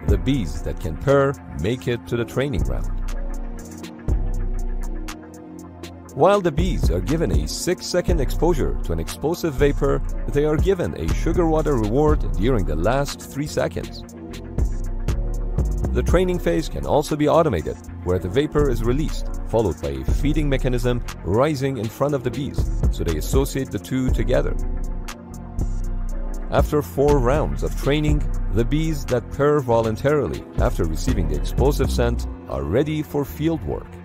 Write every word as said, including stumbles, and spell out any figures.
the bees that can purr make it to the training ground. While the bees are given a six second exposure to an explosive vapor, they are given a sugar water reward during the last three seconds. The training phase can also be automated, where the vapor is released, followed by a feeding mechanism rising in front of the bees, so they associate the two together. After four rounds of training, the bees that purr voluntarily after receiving the explosive scent are ready for field work.